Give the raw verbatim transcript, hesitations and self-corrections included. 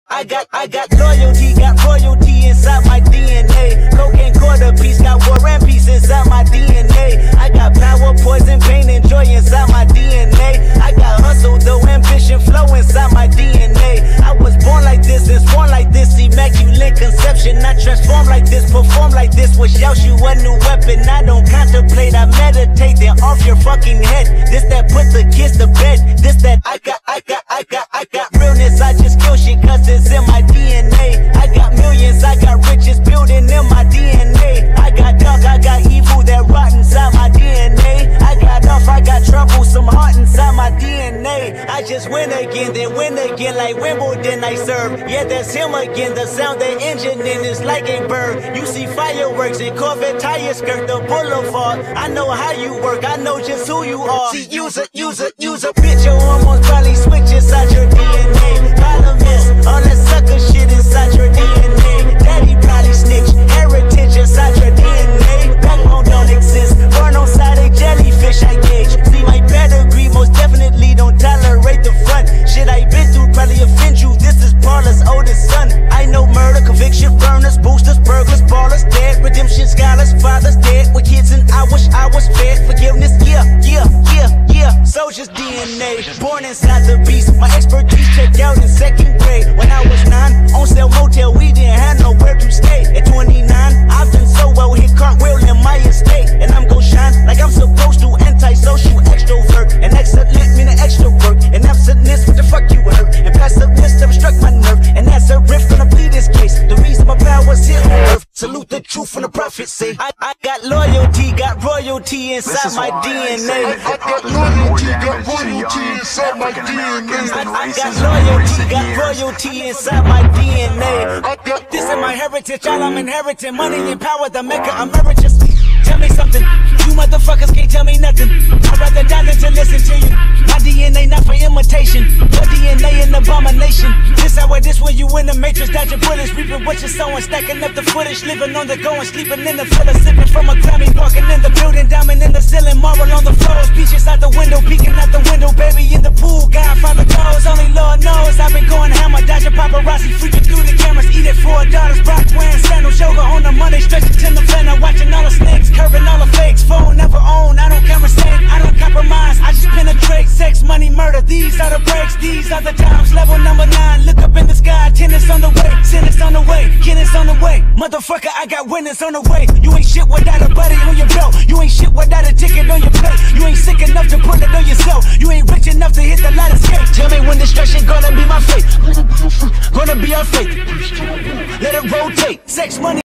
I got, I got loyalty, got royalty inside my D N A. Cocaine quarter piece, got war and peace inside my D N A. I got power, poison, pain, and joy inside my D N A. I got hustle, though, ambition, flow inside my D N A. I was born like this and sworn like this, immaculate conception. I transform like this, perform like this, wish out you a new weapon. I don't contemplate, I meditate, then off your fucking head. This that put the kids to bed. This that I got, I got, I got, I got realness. I just kill shit cause it's in my D N A. I got millions, I got riches building in my D N A. I got dark, I got evil that rot inside my D N A. I got off, I got trouble, some heart inside my D N A. I just win again, then win again like Wimbledon I serve. Yeah, that's him again, the sound the engine in is like a bird. You see fireworks and Corvette tires skirt the boulevard. I know how you work, I know just who you are. See, use a, use a, use a bitch, your hormones probably switch inside your D N A. Problem is, all that sucker shit inside your D N A. Daddy probably snitch, heritage inside your D N A. Backbone don't exist, born on side a jellyfish I gauge. See my pedigree, most definitely don't tolerate the front. Shit I been through probably offend you, this is Paula's oldest son. I know murder, conviction, burners, boosters, burglars, ballers, dead, redemption, scholars, fathers dead with kids and I wish I was fed. Forgiveness, yeah, yeah, yeah, yeah. Soldier's D N A, born inside the beast. My expertise checked out in second grade. When I was nine, on sale motel, we didn't have nowhere to stay. At twenty-nine, I've done so well, hit cartwheel in my estate. And I'm gon' shine like I'm supposed to, antisocial extrovert. And excellent meaning extra work. And absentness, what the fuck you hurt? And passiveness never struck my nerve. And that's a riff gonna plead this case. The reason my power's here on earth. Salute the truth from the prophets say. I, I got loyalty, got royalty inside my D N A. I got loyalty, got royalty inside my D N A. I got loyalty, got royalty inside my D N A. This is my heritage, all I'm inheriting. Money and power, the mecca emeritus. Tell me something, you motherfuckers can't tell me nothing. I'd rather die than to listen to you. My D N A not for imitation, your D N A an abomination. This how this when you in the matrix, dodging bullets, reaping what you're sowing, stacking up the footage, living on the go and sleeping in the villa, sipping from a Grammy, walking in the building, diamond in the ceiling, marble on the floors, beaches out the window, peeking out the window, baby in the pool, Godfather goes, only Lord knows. I've been going hammer, dodging paparazzi, freaking through the cameras, eat it for daughters, Brock wearing sandals, yoga on the Monday, stretching to the planner, watching all the snakes, curving all the fakes, phone never own, I don't conversate, I don't compromise, I just penetrate, sex, money, murder, these are the breaks, these are the times, level number nine, look up in the sky, tennis on the way, sentence on the way, Guinness on the way, motherfucker, I got winners on the way, you ain't shit without a buddy on your belt, you ain't shit without a ticket on your plate, you ain't sick enough to put it on yourself, you ain't rich enough to hit the ladder skate, tell me when destruction gonna be my fate, gonna be our fate, let it rotate, sex, money.